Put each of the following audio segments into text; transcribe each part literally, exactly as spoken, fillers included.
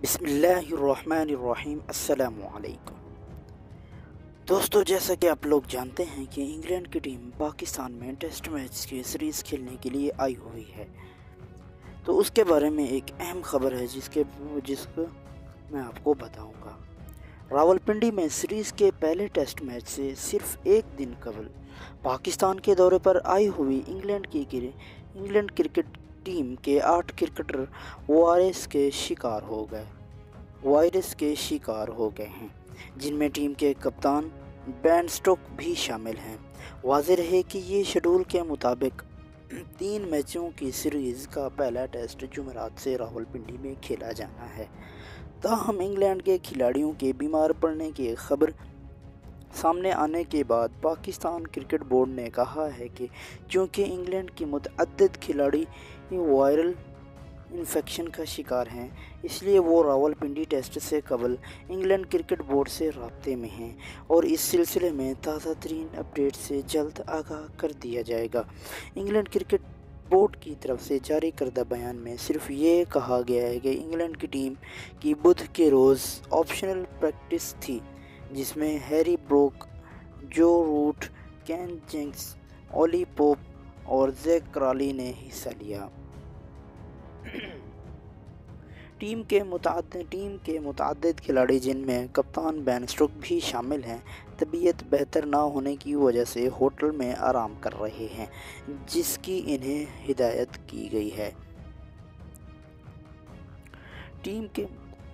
بسم اللہ الرحمن الرحیم۔ السلام علیکم دوستو، جیسا کہ آپ لوگ جانتے ہیں کہ انگلینڈ کی ٹیم پاکستان میں ٹیسٹ میچ کی سیریز کھیلنے کے لیے آئی ہوئی ہے، تو اس کے بارے میں ایک اہم خبر ہے جس کے جس کو میں آپ کو بتاؤں گا۔ راولپنڈی میں سیریز کے پہلے ٹیسٹ میچ سے صرف ایک دن قبل پاکستان کے دورے پر آئی ہوئی انگلینڈ کی انگلینڈ کرکٹ ٹیم کے آٹھ کرکٹر وائرس کے شکار ہو گئے وائرس کے شکار ہو گئے ہیں جن میں ٹیم کے کپتان بین سٹوک بھی شامل ہیں۔ واضح رہے کہ یہ شیڈول کے مطابق تین میچوں کی سیریز کا پہلا ٹیسٹ جمعرات سے راولپنڈی میں کھیلا جانا ہے۔ تاہم انگلینڈ کے کھلاڑیوں کے بیمار پڑنے کی خبر سامنے آنے کے بعد پاکستان کرکٹ بورڈ نے کہا ہے کہ چونکہ انگلینڈ کی متعدد کھلاڑی وائرل انفیکشن کا شکار ہیں، اس لیے وہ راولپنڈی ٹیسٹ سے قبل انگلینڈ کرکٹ بورڈ سے رابطے میں ہیں اور اس سلسلے میں تازہ ترین اپڈیٹ سے جلد آگاہ کر دیا جائے گا۔ انگلینڈ کرکٹ بورڈ کی طرف سے جاری کردہ بیان میں صرف یہ کہا گیا ہے کہ انگلینڈ کی ٹیم کی بدھ کے روز آپشنل پریکٹس تھی جس میں ہیری بروک، جو روٹ، کین جینکس، اولی پوپ اور زیک کرالی نے حصہ لیا۔ ٹیم کے متعدد ٹیم کے متعدد کھلاڑی جن میں کپتان بین سٹوک بھی شامل ہیں، طبیعت بہتر نہ ہونے کی وجہ سے ہوٹل میں آرام کر رہے ہیں، جس کی انہیں ہدایت کی گئی ہے۔ ٹیم کے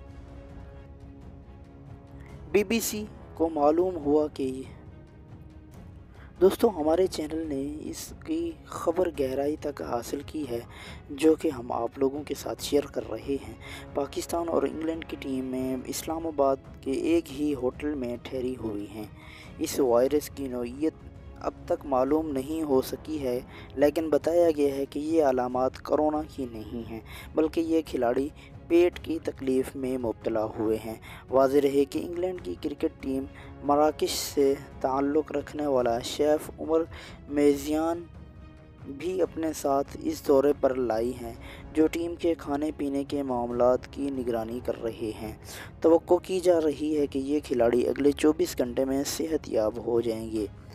بی بی سی کو معلوم ہوا کہ دوستوں ہمارے چینل نے اس کی خبر گہرائی تک حاصل کی ہے جو کہ ہم آپ لوگوں کے ساتھ شیئر کر رہے ہیں۔ پاکستان اور انگلینڈ کی ٹیم میں اسلام آباد کے ایک ہی ہوٹل میں ٹھہری ہوئی ہیں۔ اس وائرس کی نوعیت اب تک معلوم نہیں ہو سکی ہے، لیکن بتایا گیا ہے کہ یہ علامات کورونا کی نہیں ہیں بلکہ یہ کھلاڑی پیٹ کی تکلیف میں مبتلا ہوئے ہیں۔ واضح رہے کہ انگلینڈ کی کرکٹ ٹیم مراکش سے تعلق رکھنے والا شیف عمر میزیان بھی اپنے ساتھ اس دورے پر لائی ہیں، جو ٹیم کے کھانے پینے کے معاملات کی نگرانی کر رہے ہیں۔ توقع کی جا رہی ہے کہ یہ کھلاڑی اگلے چوبیس گھنٹے میں صحت یاب ہو جائیں گے۔